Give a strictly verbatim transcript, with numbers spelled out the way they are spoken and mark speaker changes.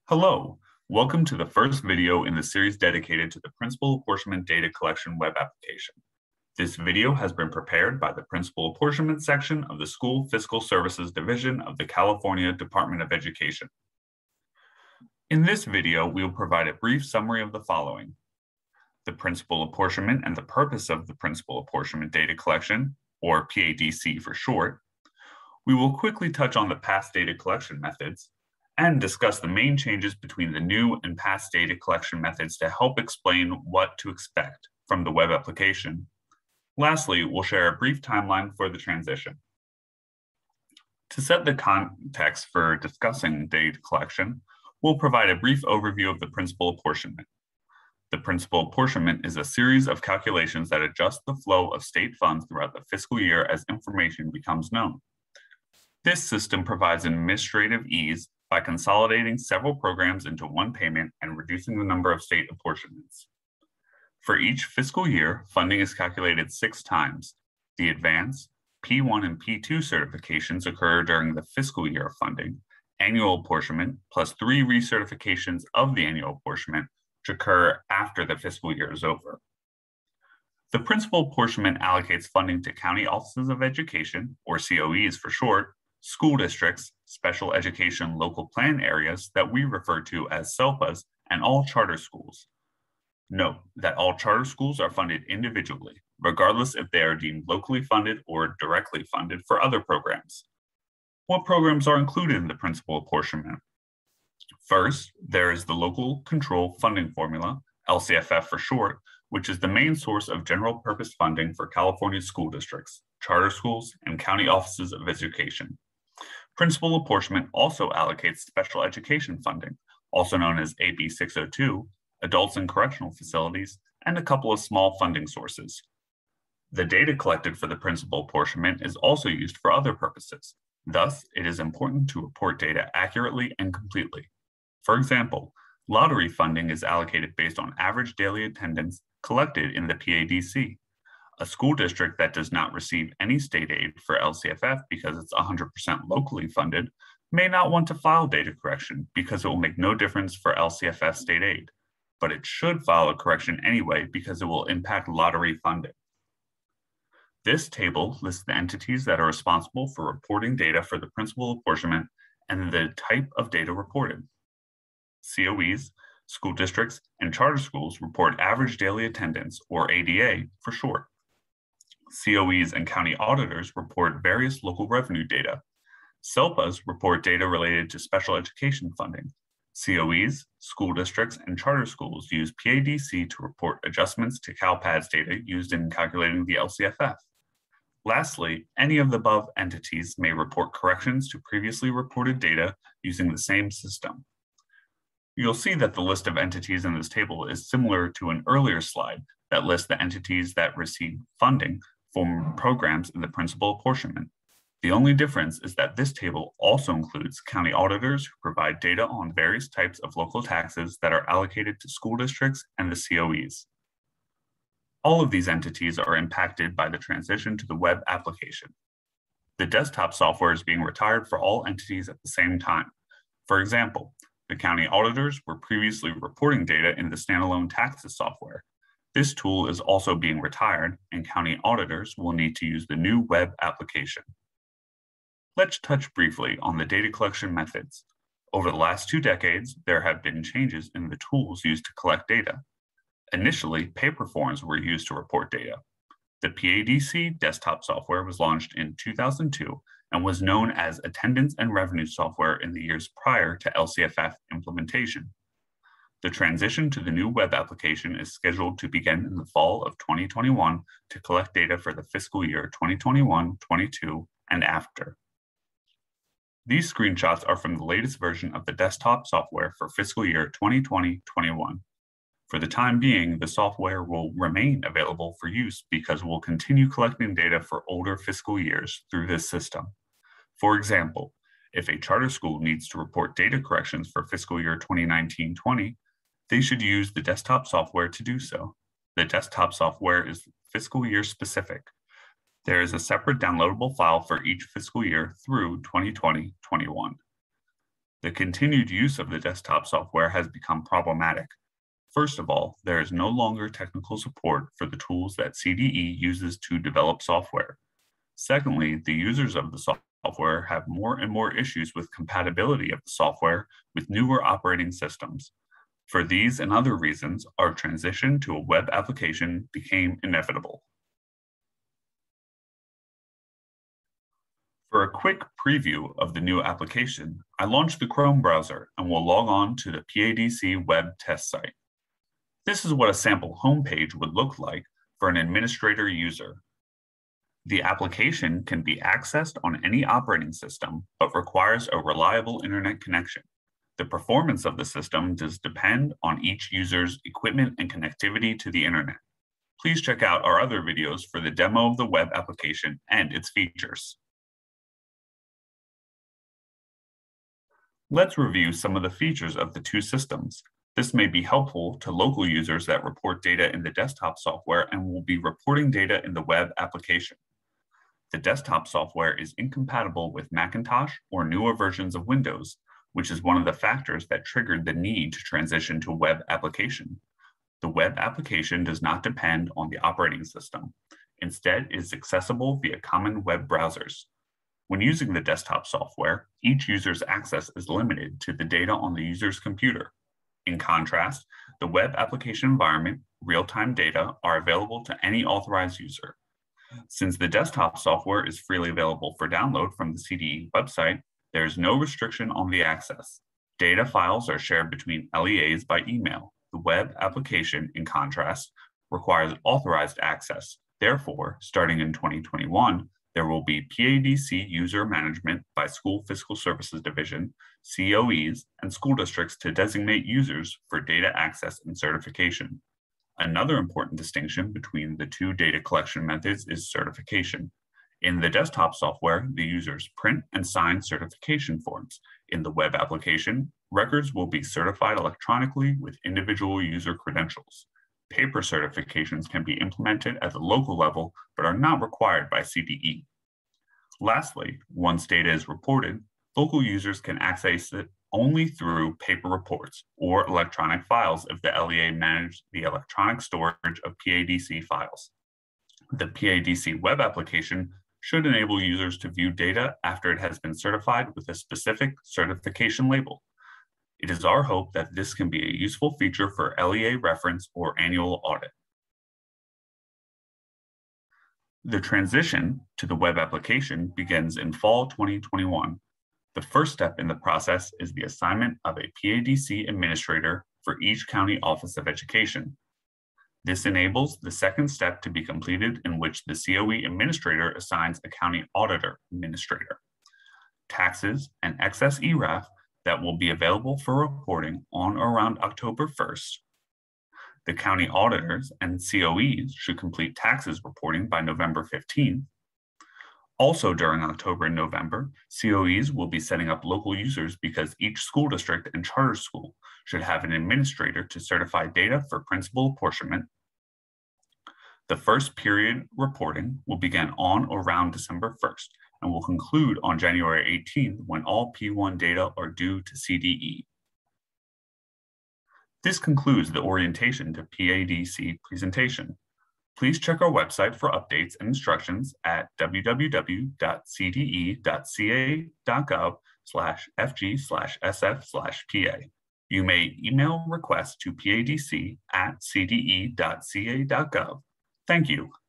Speaker 1: Hello, welcome to the first video in the series dedicated to the Principal Apportionment Data Collection web application. This video has been prepared by the Principal Apportionment section of the School Fiscal Services Division of the California Department of Education. In this video, we will provide a brief summary of the following: the Principal Apportionment and the purpose of the Principal Apportionment Data Collection, or P A D C for short. We will quickly touch on the past data collection methods, and discuss the main changes between the new and past data collection methods to help explain what to expect from the web application. Lastly, we'll share a brief timeline for the transition. To set the context for discussing data collection, we'll provide a brief overview of the principal apportionment. The principal apportionment is a series of calculations that adjust the flow of state funds throughout the fiscal year as information becomes known. This system provides administrative ease by consolidating several programs into one payment and reducing the number of state apportionments. For each fiscal year, funding is calculated six times. The advance, P one and P two certifications occur during the fiscal year of funding. Annual apportionment plus three recertifications of the annual apportionment, which occur after the fiscal year is over. The principal apportionment allocates funding to county offices of education, or C O Es for short, school districts, special education local plan areas that we refer to as S E L P As, and all charter schools. Note that all charter schools are funded individually, regardless if they are deemed locally funded or directly funded for other programs. What programs are included in the principal apportionment? First, there is the Local Control Funding Formula, L C F F for short, which is the main source of general purpose funding for California school districts, charter schools, and county offices of education. Principal apportionment also allocates special education funding, also known as A B six oh two, adults in correctional facilities, and a couple of small funding sources. The data collected for the principal apportionment is also used for other purposes. Thus, it is important to report data accurately and completely. For example, lottery funding is allocated based on average daily attendance collected in the P A D C. A school district that does not receive any state aid for L C F F because it's one hundred percent locally funded may not want to file data correction because it will make no difference for L C F F state aid, but it should file a correction anyway because it will impact lottery funding. This table lists the entities that are responsible for reporting data for the principal apportionment and the type of data reported. C O Es, school districts, and charter schools report average daily attendance, or A D A for short. C O Es and county auditors report various local revenue data. S E L P As report data related to special education funding. C O Es, school districts, and charter schools use P A D C to report adjustments to CalPAD's data used in calculating the L C F F. Lastly, any of the above entities may report corrections to previously reported data using the same system. You'll see that the list of entities in this table is similar to an earlier slide that lists the entities that receive funding from programs in the principal apportionment. The only difference is that this table also includes county auditors who provide data on various types of local taxes that are allocated to school districts and the C O Es. All of these entities are impacted by the transition to the web application. The desktop software is being retired for all entities at the same time. For example, the county auditors were previously reporting data in the standalone taxes software. This tool is also being retired, and county auditors will need to use the new web application. Let's touch briefly on the data collection methods. Over the last two decades, there have been changes in the tools used to collect data. Initially, paper forms were used to report data. The P A D C desktop software was launched in two thousand two and was known as Attendance and Revenue Software in the years prior to L C F F implementation. The transition to the new web application is scheduled to begin in the fall of twenty twenty-one to collect data for the fiscal year twenty twenty-one twenty-two and after. These screenshots are from the latest version of the desktop software for fiscal year twenty twenty twenty-one. For the time being, the software will remain available for use because we'll continue collecting data for older fiscal years through this system. For example, if a charter school needs to report data corrections for fiscal year twenty nineteen twenty, they should use the desktop software to do so. The desktop software is fiscal year specific. There is a separate downloadable file for each fiscal year through twenty twenty twenty-one. The continued use of the desktop software has become problematic. First of all, there is no longer technical support for the tools that C D E uses to develop software. Secondly, the users of the software have more and more issues with compatibility of the software with newer operating systems. For these and other reasons, our transition to a web application became inevitable. For a quick preview of the new application, I launched the Chrome browser and will log on to the P A D C web test site. This is what a sample homepage would look like for an administrator user. The application can be accessed on any operating system, but requires a reliable internet connection. The performance of the system does depend on each user's equipment and connectivity to the internet. Please check out our other videos for the demo of the web application and its features. Let's review some of the features of the two systems. This may be helpful to local users that report data in the desktop software and will be reporting data in the web application. The desktop software is incompatible with Macintosh or newer versions of Windows, which is one of the factors that triggered the need to transition to a web application. The web application does not depend on the operating system. Instead, it is accessible via common web browsers. When using the desktop software, each user's access is limited to the data on the user's computer. In contrast, the web application environment, real-time data are available to any authorized user. Since the desktop software is freely available for download from the C D E website, there is no restriction on the access. Data files are shared between L E As by email. The web application, in contrast, requires authorized access. Therefore, starting in twenty twenty-one, there will be P A D C user management by School Fiscal Services Division, C O Es, and school districts to designate users for data access and certification. Another important distinction between the two data collection methods is certification. In the desktop software, the users print and sign certification forms. In the web application, records will be certified electronically with individual user credentials. Paper certifications can be implemented at the local level, but are not required by C D E. Lastly, once data is reported, local users can access it only through paper reports or electronic files if the L E A managed the electronic storage of P A D C files. The P A D C web application should enable users to view data after it has been certified with a specific certification label. It is our hope that this can be a useful feature for L E A reference or annual audit. The transition to the web application begins in fall twenty twenty-one. The first step in the process is the assignment of a P A D C administrator for each county office of education. This enables the second step to be completed, in which the C O E administrator assigns a county auditor administrator. Taxes and excess E R A F that will be available for reporting on or around October first. The county auditors and C O Es should complete taxes reporting by November fifteenth. Also during October and November, C O Es will be setting up local users because each school district and charter school should have an administrator to certify data for principal apportionment. The first period reporting will begin on or around December first and will conclude on January eighteenth when all P one data are due to C D E. This concludes the orientation to P A D C presentation. Please check our website for updates and instructions at w w w dot c d e dot c a dot gov slash f g slash s f slash p a. You may email requests to P A D C at c d e dot c a dot gov. Thank you.